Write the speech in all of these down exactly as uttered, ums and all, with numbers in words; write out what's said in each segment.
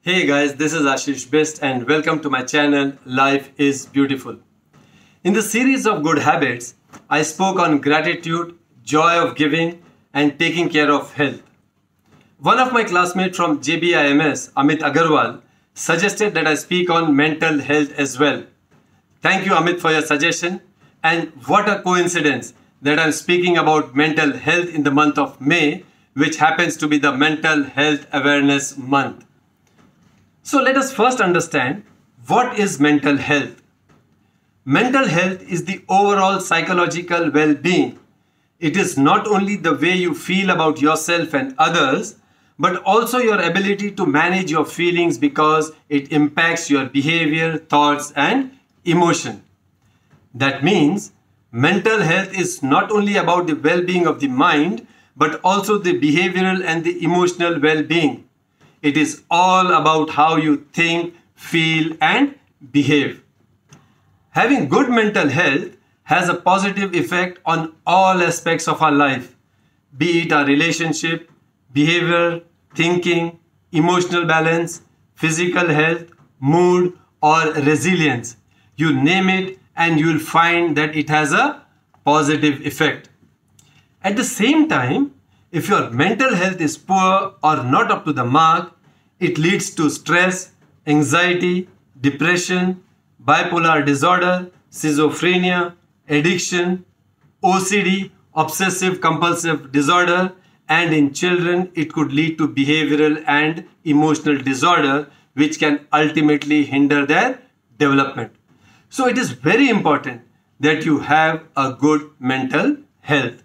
Hey guys, this is Ashish Best and welcome to my channel Life is Beautiful. In the series of good habits, I spoke on gratitude, joy of giving and taking care of health. One of my classmates from J B I M S, Amit Agarwal, suggested that I speak on mental health as well. Thank you Amit for your suggestion, and what a coincidence that I'm speaking about mental health in the month of May, which happens to be the Mental Health Awareness Month. So let us first understand what is mental health. Mental health is the overall psychological well-being. It is not only the way you feel about yourself and others, but also your ability to manage your feelings because it impacts your behavior, thoughts, and emotion. That means mental health is not only about the well-being of the mind, but also the behavioral and the emotional well-being. It is all about how you think, feel, and behave. Having good mental health has a positive effect on all aspects of our life, be it our relationship, behavior, thinking, emotional balance, physical health, mood, or resilience. You name it and you will find that it has a positive effect. At the same time, if your mental health is poor or not up to the mark, it leads to stress, anxiety, depression, bipolar disorder, schizophrenia, addiction, O C D, obsessive compulsive disorder, and in children it could lead to behavioral and emotional disorder, which can ultimately hinder their development. So it is very important that you have a good mental health.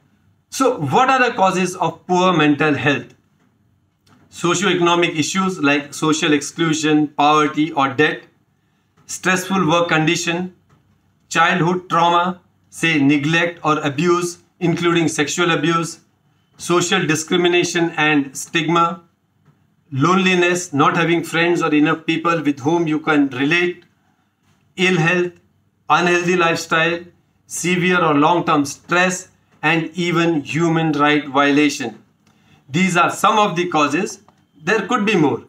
So what are the causes of poor mental health? Socioeconomic issues like social exclusion, poverty or debt, stressful work condition, childhood trauma, say neglect or abuse, including sexual abuse, social discrimination and stigma, loneliness, not having friends or enough people with whom you can relate, ill health, unhealthy lifestyle, severe or long-term stress, and even human right violation. These are some of the causes. There could be more.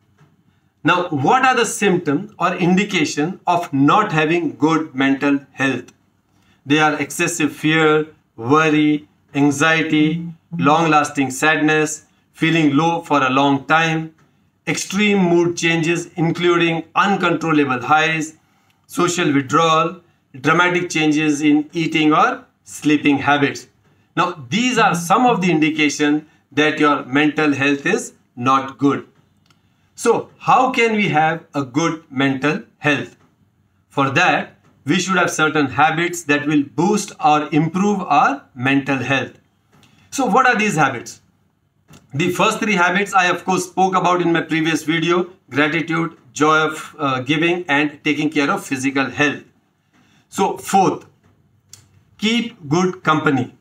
Now, what are the symptoms or indication of not having good mental health? They are excessive fear, worry, anxiety, long-lasting sadness, feeling low for a long time, extreme mood changes including uncontrollable highs, social withdrawal, dramatic changes in eating or sleeping habits. Now, these are some of the indications that your mental health is not good. So, how can we have a good mental health? For that, we should have certain habits that will boost or improve our mental health. So, what are these habits? The first three habits I of course spoke about in my previous video: gratitude, joy of uh, giving, and taking care of physical health. So, fourth, keep good company.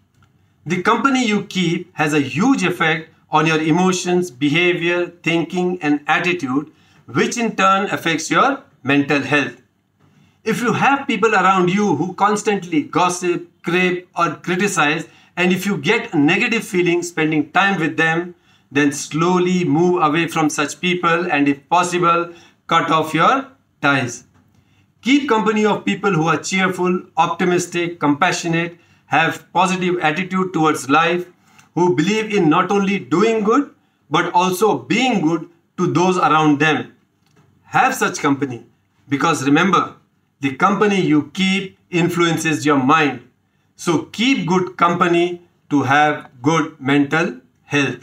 The company you keep has a huge effect on your emotions, behavior, thinking, and attitude, which in turn affects your mental health. If you have people around you who constantly gossip, crib, or criticize, and if you get negative feelings spending time with them, then slowly move away from such people and if possible, cut off your ties. Keep company of people who are cheerful, optimistic, compassionate, have positive attitude towards life, who believe in not only doing good, but also being good to those around them. Have such company, because remember, the company you keep influences your mind. So keep good company to have good mental health.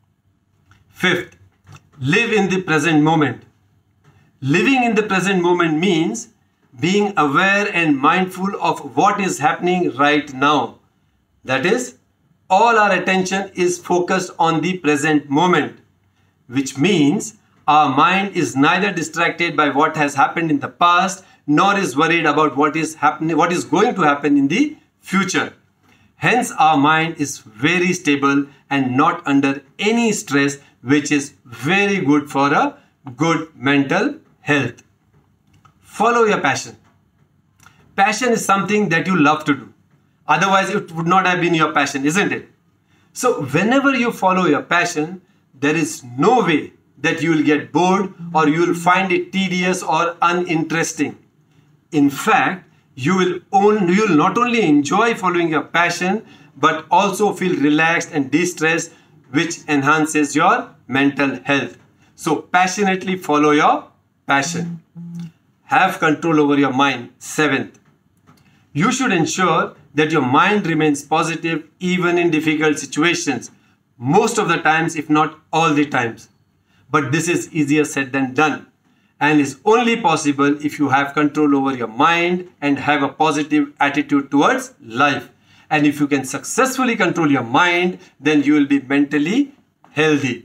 Fifth, live in the present moment. Living in the present moment means being aware and mindful of what is happening right now. That is, all our attention is focused on the present moment, which means our mind is neither distracted by what has happened in the past, nor is worried about what is happening, what is going to happen in the future. Hence, our mind is very stable and not under any stress, which is very good for a good mental health. Follow your passion. Passion is something that you love to do. Otherwise, it would not have been your passion, isn't it? So, whenever you follow your passion, there is no way that you will get bored or you will find it tedious or uninteresting. In fact, you will, own, you will not only enjoy following your passion, but also feel relaxed and de-stressed, which enhances your mental health. So passionately follow your passion. Have control over your mind. Seventh, you should ensure that your mind remains positive even in difficult situations. Most of the times, if not all the times. But this is easier said than done, and is only possible if you have control over your mind and have a positive attitude towards life. And if you can successfully control your mind, then you will be mentally healthy.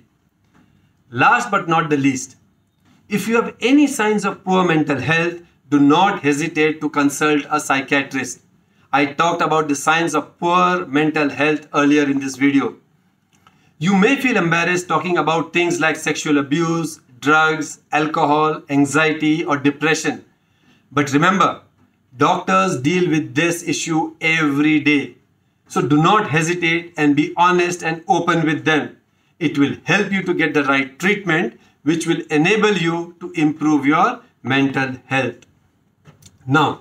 Last but not the least, if you have any signs of poor mental health, do not hesitate to consult a psychiatrist. I talked about the signs of poor mental health earlier in this video. You may feel embarrassed talking about things like sexual abuse, drugs, alcohol, anxiety, or depression. But remember, doctors deal with this issue every day. So do not hesitate and be honest and open with them. It will help you to get the right treatment, which will enable you to improve your mental health. Now,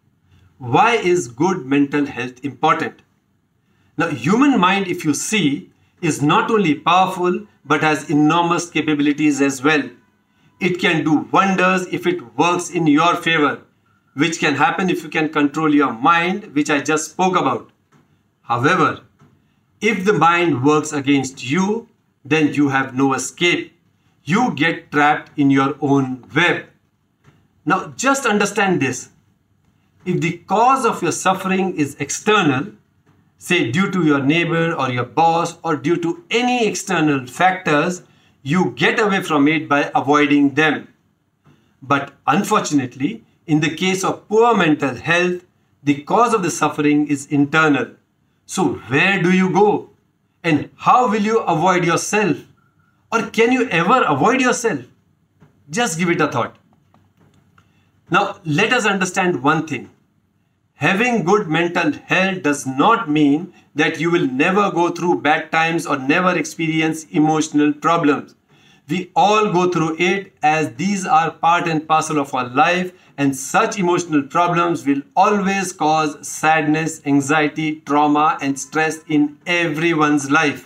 why is good mental health important? Now, human mind, if you see, is not only powerful, but has enormous capabilities as well. It can do wonders if it works in your favor, which can happen if you can control your mind, which I just spoke about. However, if the mind works against you, then you have no escape. You get trapped in your own web. Now, just understand this. If the cause of your suffering is external, say due to your neighbor or your boss or due to any external factors, you get away from it by avoiding them. But unfortunately, in the case of poor mental health, the cause of the suffering is internal. So where do you go? And how will you avoid yourself? Or can you ever avoid yourself? Just give it a thought. Now, let us understand one thing. Having good mental health does not mean that you will never go through bad times or never experience emotional problems. We all go through it, as these are part and parcel of our life, and such emotional problems will always cause sadness, anxiety, trauma, and stress in everyone's life.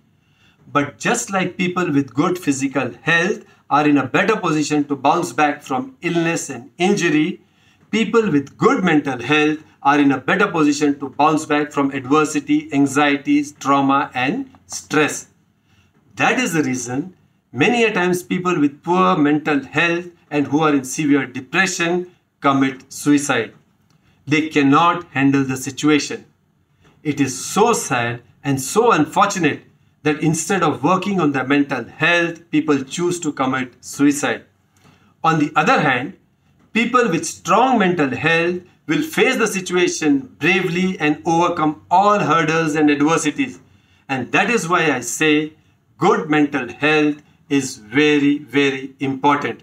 But just like people with good physical health are in a better position to bounce back from illness and injury, people with good mental health are in a better position to bounce back from adversity, anxieties, trauma, and stress. That is the reason many a times people with poor mental health and who are in severe depression commit suicide. They cannot handle the situation. It is so sad and so unfortunate that instead of working on their mental health, people choose to commit suicide. On the other hand, people with strong mental health will face the situation bravely and overcome all hurdles and adversities. And that is why I say good mental health is very, very important.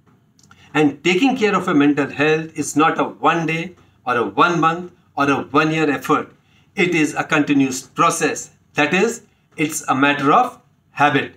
And taking care of a mental health is not a one day or a one month or a one year effort. It is a continuous process. That is, it's a matter of habit.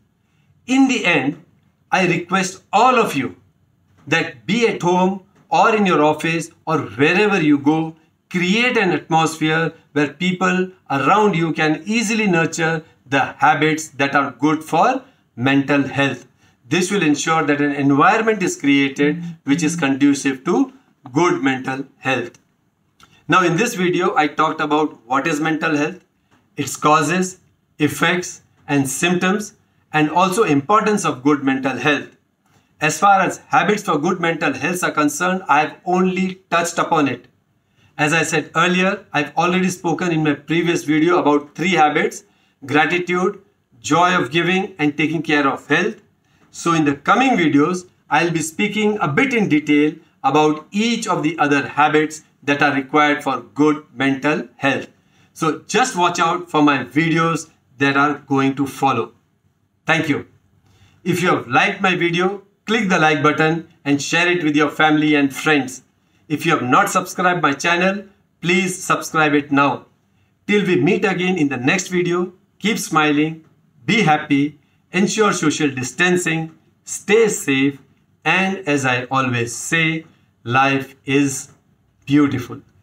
In the end, I request all of you that be at home or in your office or wherever you go, create an atmosphere where people around you can easily nurture the habits that are good for mental health. This will ensure that an environment is created which is conducive to good mental health. Now in this video, I talked about what is mental health, its causes, effects and symptoms, and also importance of good mental health. As far as habits for good mental health are concerned, I have only touched upon it. As I said earlier, I've already spoken in my previous video about three habits: gratitude, joy of giving, and taking care of health. So in the coming videos, I'll be speaking a bit in detail about each of the other habits that are required for good mental health. So just watch out for my videos that are going to follow. Thank you. If you have liked my video, click the like button and share it with your family and friends. If you have not subscribed my channel, please subscribe it now. Till we meet again in the next video, keep smiling, be happy, ensure social distancing, stay safe, and as I always say, life is beautiful.